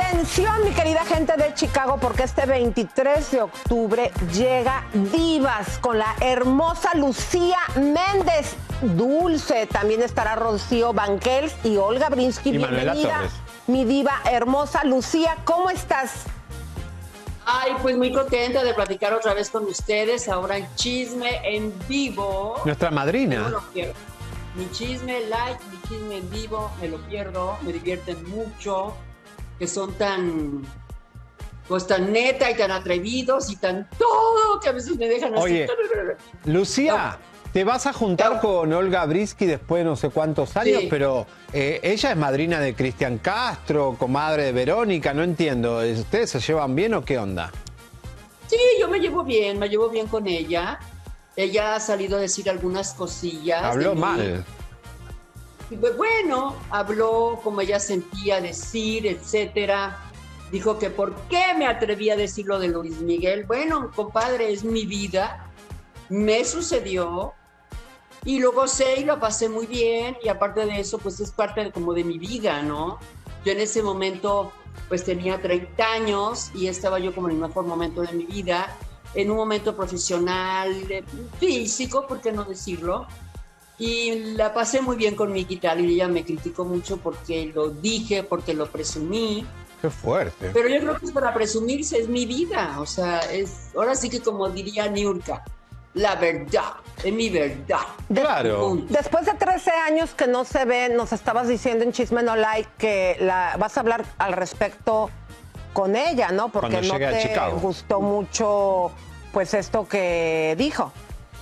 Atención, mi querida gente de Chicago, porque este 23 de octubre llega Divas con la hermosa Lucía Méndez. Dulce, también estará Rocío Banquels y Olga Brinsky. Y Manuela Bienvenida, Torres. mi diva hermosa. Lucía, ¿cómo estás? Ay, pues muy contenta de platicar otra vez con ustedes, ahora en Chisme en Vivo. Nuestra madrina. No lo quiero. Mi chisme light, mi chisme en vivo, me lo pierdo, me divierten mucho, que son tan, pues tan neta y tan atrevidos y tan todo, que a veces me dejan así. Oye, Lucía, te vas a juntar No. con Olga Brinsky después de no sé cuántos años, Sí. pero ella es madrina de Cristian Castro, comadre de Verónica, no entiendo. ¿Ustedes se llevan bien o qué onda? Sí, yo me llevo bien con ella. Ella ha salido a decir algunas cosillas. Habló de mí. mal. Y pues, bueno, habló como ella sentía decir, etcétera. Dijo que por qué me atreví a decir lo de Luis Miguel. Bueno, compadre, es mi vida. Me sucedió y lo gocé y lo pasé muy bien. Y aparte de eso, pues es parte como de mi vida, ¿no? Yo en ese momento, pues tenía 30 años y estaba yo como en el mejor momento de mi vida. En un momento profesional, físico, ¿por qué no decirlo? Y la pasé muy bien con Miki Tal y ella me criticó mucho porque lo dije, porque lo presumí. Qué fuerte. Pero yo creo que es para presumirse, es mi vida. O sea, ahora sí que como diría Niurka, la verdad, es mi verdad. Claro. Punto. Después de 13 años que no se ven, nos estabas diciendo en Chisme No Like que vas a hablar al respecto con ella, ¿no? Porque Cuando no llegue a te Chicago. gustó mucho, pues, esto que dijo.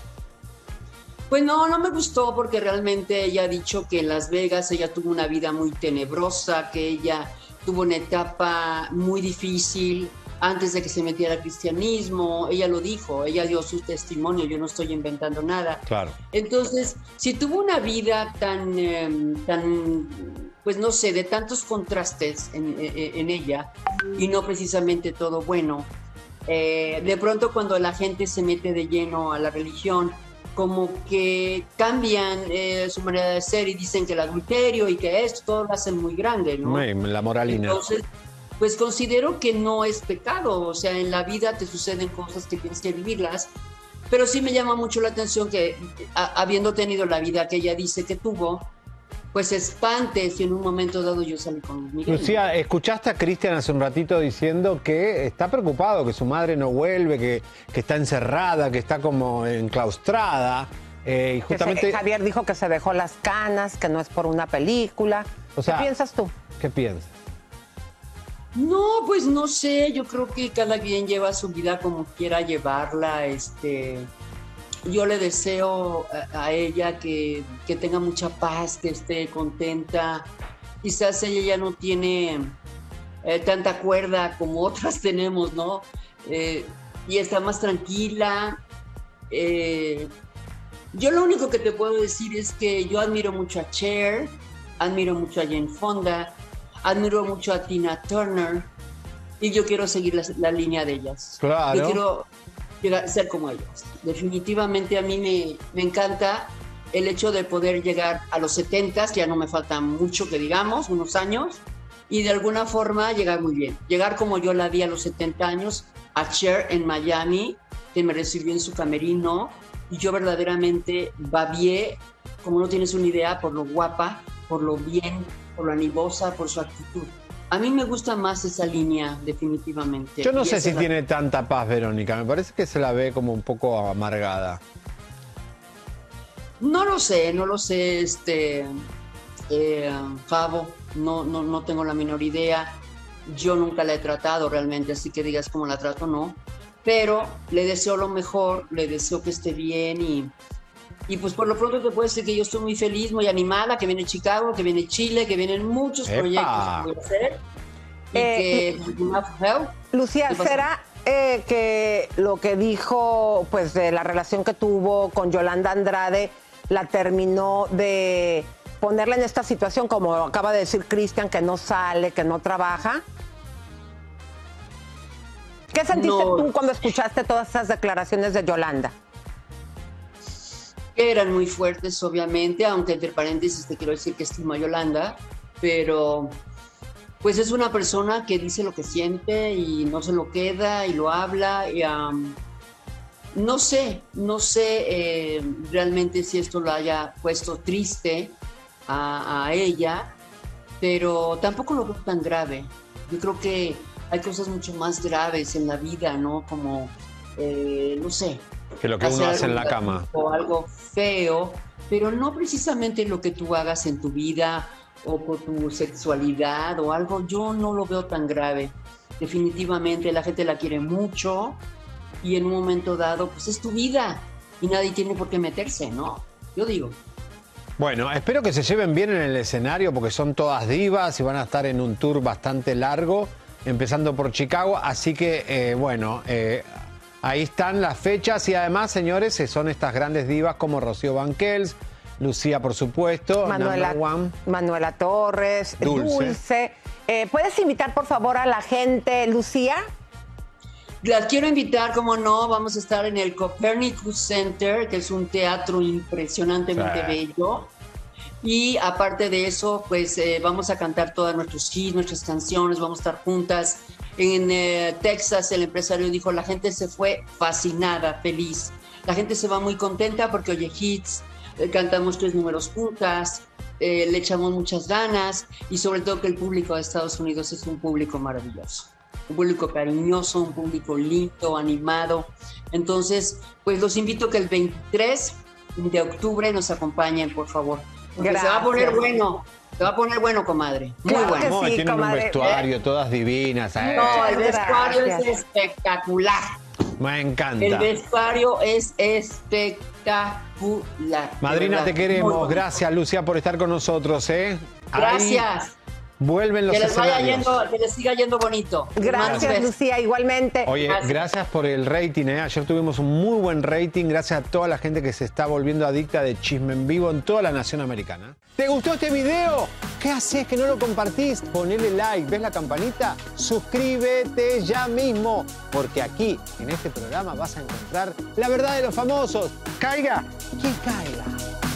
Pues no me gustó porque realmente ella ha dicho que en Las Vegas ella tuvo una vida muy tenebrosa, que ella tuvo una etapa muy difícil antes de que se metiera al cristianismo. Ella lo dijo, ella dio su testimonio, yo no estoy inventando nada. Claro. Entonces, si tuvo una vida tan, pues no sé, de tantos contrastes en ella y no precisamente todo bueno, de pronto cuando la gente se mete de lleno a la religión, como que cambian su manera de ser y dicen que el adulterio y que esto, todo lo hacen muy grande, ¿no? La moralina. Entonces, pues considero que no es pecado, o sea, en la vida te suceden cosas que tienes que vivirlas, pero sí me llama mucho la atención que habiendo tenido la vida que ella dice que tuvo, pues espante si en un momento dado yo salí con Luis Miguel. Lucía, escuchaste a Cristian hace un ratito diciendo que está preocupado, que su madre no vuelve, que está encerrada, que está como enclaustrada. Y justamente... Javier dijo que se dejó las canas, que no es por una película. O sea, ¿qué piensas tú? ¿Qué piensas? No, pues no sé, yo creo que cada quien lleva su vida como quiera llevarla, yo le deseo a ella que tenga mucha paz, que esté contenta. Quizás ella ya no tiene tanta cuerda como otras tenemos, ¿no? Y está más tranquila. Yo lo único que te puedo decir es que yo admiro mucho a Cher, admiro mucho a Jane Fonda, admiro mucho a Tina Turner y yo quiero seguir la línea de ellas. Claro. Yo quiero ser como ellas. Definitivamente a mí me encanta el hecho de poder llegar a los 70, que ya no me falta mucho que digamos, unos años, y de alguna forma llegar muy bien. Llegar como yo la vi a los 70 años, a Cher en Miami, que me recibió en su camerino, y yo verdaderamente babié, como no tienes una idea, por lo guapa, por lo bien, por lo anibosa, por su actitud. A mí me gusta más esa línea, definitivamente. Yo no Y sé esa si es la- tiene tanta paz, Verónica. Me parece que se la ve como un poco amargada. No lo sé, Fabo, no tengo la menor idea. Yo nunca la he tratado realmente, así que digas cómo la trato, no. Pero le deseo lo mejor, le deseo que esté bien y pues por lo pronto te puedo decir que yo estoy muy feliz, muy animada, que viene Chicago, que viene Chile, que vienen muchos ¡Epa! proyectos que voy a hacer. Y que Lucía, ¿Qué pasa? ¿será que lo que dijo, pues, de la relación que tuvo con Yolanda Andrade, la terminó de ponerla en esta situación, como acaba de decir Cristian, que no sale, que no trabaja? ¿Qué sentiste No. tú cuando escuchaste todas esas declaraciones de Yolanda? que eran muy fuertes, obviamente, aunque entre paréntesis te quiero decir que estimo a Yolanda, pero pues es una persona que dice lo que siente y no se lo queda y lo habla. Y, no sé realmente si esto lo haya puesto triste a ella, pero tampoco lo veo tan grave. Yo creo que hay cosas mucho más graves en la vida, ¿no? Como, no sé. Que lo que uno hace en la cama. O algo feo, pero no precisamente lo que tú hagas en tu vida o por tu sexualidad o algo. Yo no lo veo tan grave. Definitivamente la gente la quiere mucho y en un momento dado, pues es tu vida y nadie tiene por qué meterse, ¿no? Yo digo. Bueno, espero que se lleven bien en el escenario porque son todas divas y van a estar en un tour bastante largo, empezando por Chicago. Así que, ahí están las fechas y además, señores, son estas grandes divas como Rocío Banquels, Lucía, por supuesto, Manuela Torres, Dulce. ¿Puedes invitar, por favor, a la gente, Lucía? Las quiero invitar, como no, vamos a estar en el Copernicus Center, que es un teatro impresionantemente bello. Y aparte de eso, pues vamos a cantar todos nuestros hits, nuestras canciones, vamos a estar juntas. En Texas, el empresario dijo, la gente se fue fascinada, feliz. La gente se va muy contenta porque oye hits, cantamos 3 números juntas, le echamos muchas ganas y sobre todo que el público de Estados Unidos es un público maravilloso. Un público cariñoso, un público lindo, animado. Entonces, pues los invito a que el 23 de octubre nos acompañen, por favor. Porque se va a poner bueno. Se va a poner bueno, comadre. Muy Claro bueno. que sí, Tienen comadre. un vestuario, todas divinas. No, el vestuario Gracias. es espectacular. Me encanta. El vestuario es espectacular. Madrina, te Muy queremos. bonito. Gracias, Lucía, por estar con nosotros. Ahí Gracias. vuelven los Que les vaya escenarios. yendo, que les siga yendo bonito. Gracias, Lucía, igualmente. Oye, gracias por el rating. Ayer tuvimos un muy buen rating. Gracias a toda la gente que se está volviendo adicta de Chisme en Vivo en toda la nación americana. ¿Te gustó este video? ¿Qué haces que no lo compartís? Ponele like. ¿Ves la campanita? Suscríbete ya mismo. Porque aquí, en este programa, vas a encontrar la verdad de los famosos. Caiga quien caiga.